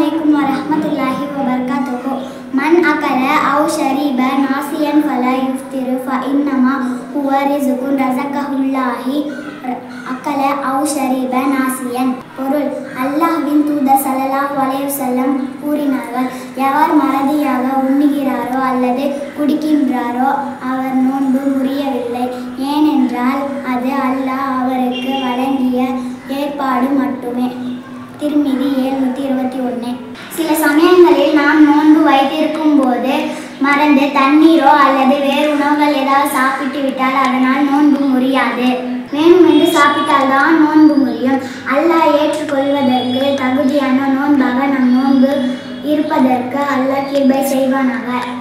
அலைக்கும் வரஹ்மத்துல்லாஹி வபரகாத்துஹு. மன் அகல அவ் ஷரிப நாசியன் ஃபலா யுஃப்திரு ஃபஇன்னமா ஹுவ ரிஸ்குன் ரஸகஹுல்லாஹி அகல அவ் ஷரிப நாசியன். பொருள்: அல்லாஹ்வின் தூதர் ஸல்லல்லாஹு அலைஹி வஸல்லம் கூறினார்கள், எவர் மறதியாக உண்ணுகிறாரோ அல்லது குடிக்கின்றாரோ அவர் நோன்பு முறியவில்லை. ஏனென்றால் அது அல்லாஹ் அவருக்கு வழங்கிய ஏற்பாடு மட்டுமே. திருமிதி 721. சில சமயங்களில் நாம் நோன்பு வைத்திருக்கும் போது மறந்து தண்ணீரோ அல்லது வேறு உணவுகள் ஏதாவது சாப்பிட்டு விட்டால் அதனால் நோன்பு முறியாது. வேணுமென்று சாப்பிட்டால் தான் நோன்பு முறியும். அல்லாஹ் ஏற்றுக்கொள்வதற்கு தகுதியான நோன்பாக நம் நோன்பு இருப்பதற்கு அல்லாஹ் கிருபை செய்வானாக.